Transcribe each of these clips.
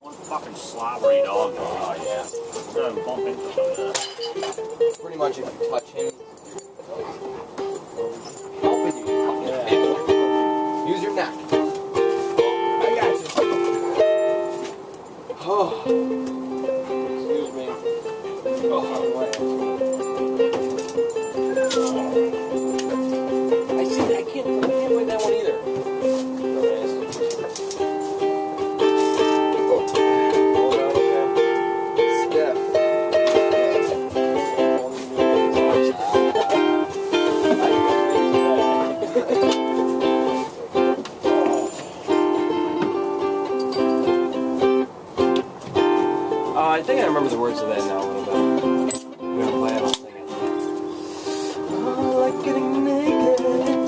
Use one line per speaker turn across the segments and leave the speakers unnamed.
One fucking slobbery dog. Oh yeah. We're gonna bump into some of that.
Pretty much if you touch him, helping you. Yeah. Use your neck. I got you. Oh. Excuse me. Oh, I can't win that one either. I think I remember the words of that now a little bit. I'm gonna play it, I'll sing it. Oh, like getting naked.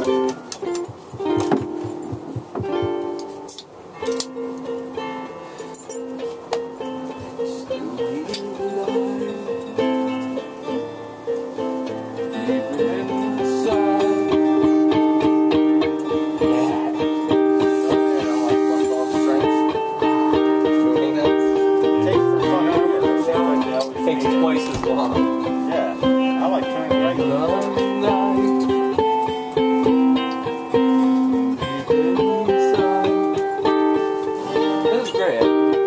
Takes twice as long.
Yeah, I like trying to
This is great.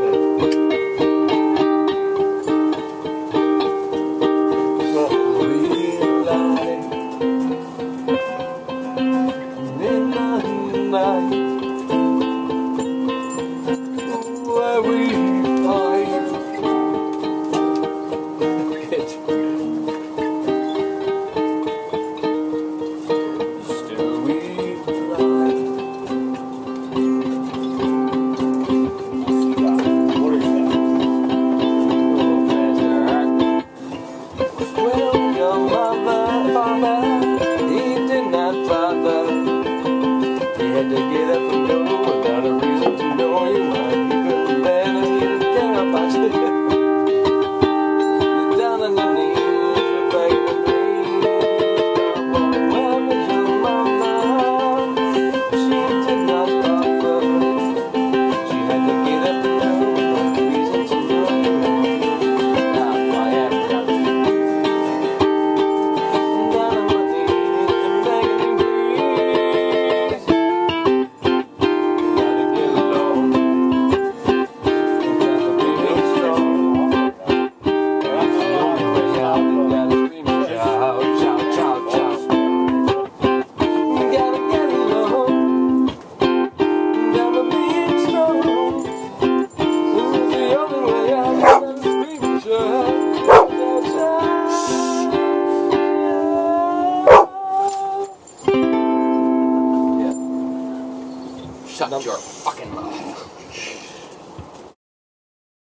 Where we find still we fly.
What is that?
Well, your father, he did not bother. He had to get up and go without a reason to know you might. He couldn't bear to care about you. You're down on your knees, you're begging to please. Where was your mama? She did not bother. She had to get up and go without a reason to know you might. Now I am down on my knees, I'm begging you please. Gotta get low, gotta be strong. That's the only way out. You gotta scream and shout, shout, shout, shout. You gotta get low, gotta be strong. This is the only way out. You gotta scream and shout, shout, shout. Yeah. Shut your fucking mouth.